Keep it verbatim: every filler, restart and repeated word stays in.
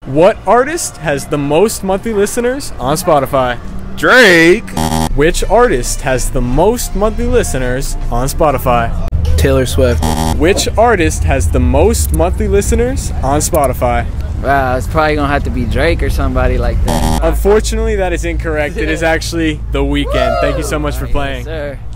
What artist has the most monthly listeners on Spotify? Drake. Which artist has the most monthly listeners on Spotify? Taylor Swift. Which artist has the most monthly listeners on Spotify? Wow, it's probably gonna have to be Drake or somebody like that. Unfortunately, that is incorrect. It is actually The Weeknd. Thank you so much for playing. Yes, sir.